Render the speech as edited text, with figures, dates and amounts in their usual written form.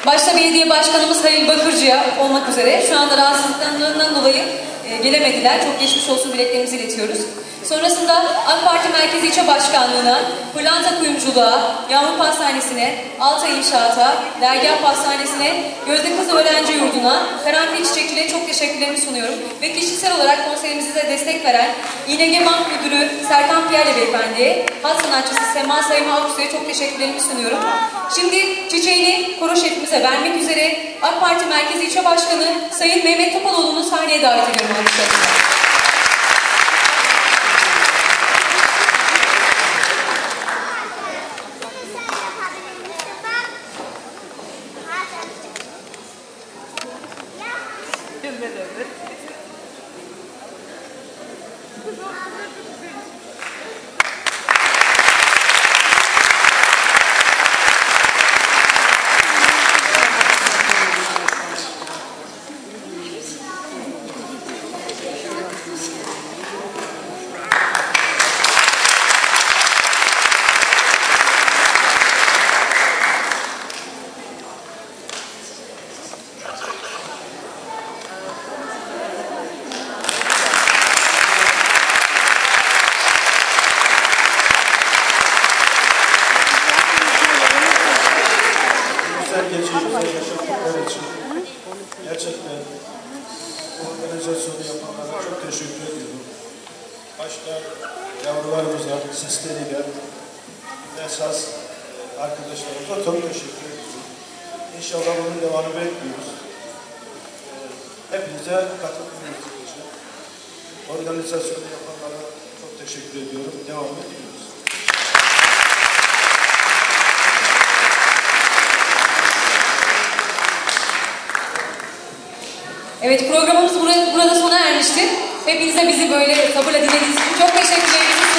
Başta belediye başkanımız Halil Bakırcı'ya olmak üzere şu anda rahatsızlıklarından dolayı gelemediler. Çok geçmiş olsun dileklerimizi iletiyoruz. Sonrasında AK Parti Merkezi İlçe Başkanlığı'na, Pırlanta Kuyumculuğa, Yağmur Pastanesi'ne, Altay İnşaat'a, Dergah Pastanesi'ne, Gözde Kız Öğrenci Yurdu'na, Karanfil Çiçekçiliğe çok teşekkürlerimi sunuyorum. Ve kişisel olarak konserimize de destek veren İNG Bank Müdürü Serkan Piyerle Beyefendi'ye, hat sanatçısı Sema Sayma Avrusu'ya çok teşekkürlerimi sunuyorum. Şimdi çiçeğini koro şefimize vermek üzere AK Parti Merkezi İlçe Başkanı Sayın Mehmet Topaloğlu'nu sahneye davet ediyorum. Yaşattıkları için gerçekten organizasyonu yapanlara çok teşekkür ediyorum. Başta yavrularımıza, sesleriyle esas arkadaşlarımıza çok teşekkür ediyorum. İnşallah bunun devamını bekliyoruz. Hepinize katılımınız için organizasyonu yapanlara çok teşekkür ediyorum. Devam ediyoruz. Evet, programımız burada sona ermiştir. Hepinize bizi böyle sabırla dinlediğiniz için çok teşekkür ederim.